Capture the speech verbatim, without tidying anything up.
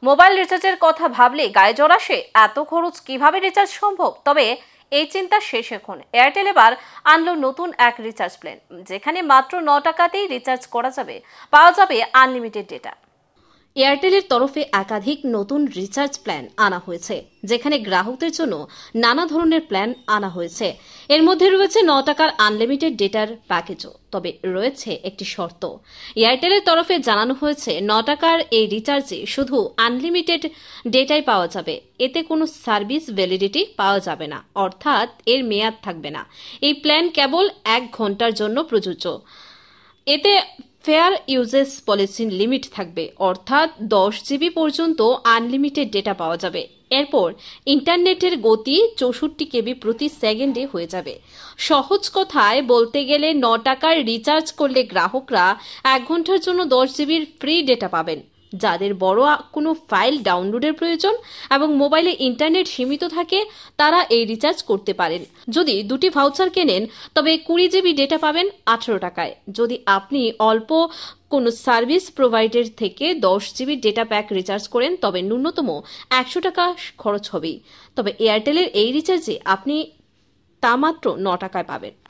Mobile রিচার্জের কথা ভাবলে গায়ে জ্বর আসে। এত খরচ কিভাবে রিচার্জ সম্ভব? তবে এই চিন্তা শেষ এখন। এয়ারটেল এবার আনলো নতুন এক রিচার্জ প্ল্যান, যেখানে মাত্র ন টাকাতেই রিচার্জ করা যাবে, পাওয়া যাবে আনলিমিটেড ডেটা। এয়ারটেলের তরফে একাধিক নতুন রিচার্জ প্ল্যান আনা হয়েছে, যেখানে গ্রাহকদের জন্য নানা ধরনের প্ল্যান আনা হয়েছে। এর মধ্যে রয়েছে ন টাকার আনলিমিটেড ডেটার প্যাকেজও। তবে রয়েছে একটি শর্ত। এয়ারটেলের তরফে জানানো হয়েছে ন টাকার এই রিচার্জে শুধু আনলিমিটেড ডেটাই পাওয়া যাবে, এতে কোনো সার্ভিস ভ্যালিডিটি পাওয়া যাবে না, অর্থাৎ এর মেয়াদ থাকবে না। এই প্ল্যান কেবল এক ঘন্টার জন্য প্রযোজ্য। এতে ফেয়ার ইউজেস পলিসির লিমিট থাকবে, অর্থাৎ দশ জিবি পর্যন্ত আনলিমিটেড ডেটা পাওয়া যাবে। এরপর ইন্টারনেটের গতি চৌষট্টি কেবি প্রতি সেকেন্ডে হয়ে যাবে। সহজ কথায় বলতে গেলে ন টাকার রিচার্জ করলে গ্রাহকরা এক ঘন্টার জন্য দশ জিবির ফ্রি ডেটা পাবেন। যাদের বড় কোনো ফাইল ডাউনলোডের প্রয়োজন এবং মোবাইলে ইন্টারনেট সীমিত থাকে, তারা এই রিচার্জ করতে পারেন। যদি দুটি ভাউচার কেনেন, তবে কুড়ি জিবি ডেটা পাবেন আঠারো টাকায়। যদি আপনি অল্প কোনো সার্ভিস প্রোভাইডার থেকে দশ জিবি ডেটা প্যাক রিচার্জ করেন, তবে ন্যূনতম একশো টাকা খরচ হবেই। তবে এয়ারটেলের এই রিচার্জে আপনি তা মাত্র ন টাকায় পাবেন।